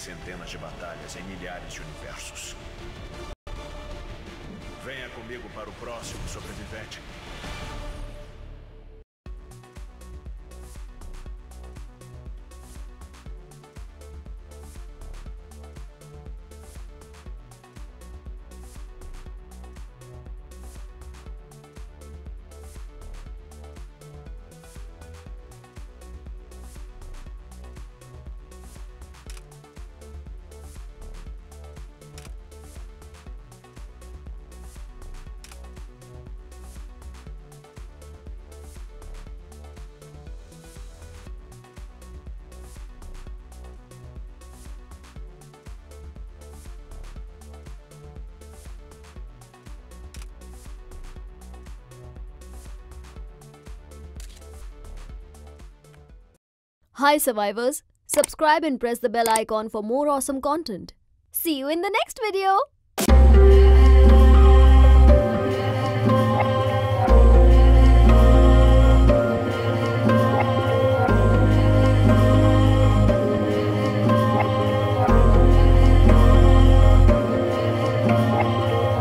centenas de batalhas em milhares de universos. Venha comigo para o próximo sobrevivente. Hi survivors, subscribe and press the bell icon for more awesome content. See you in the next video.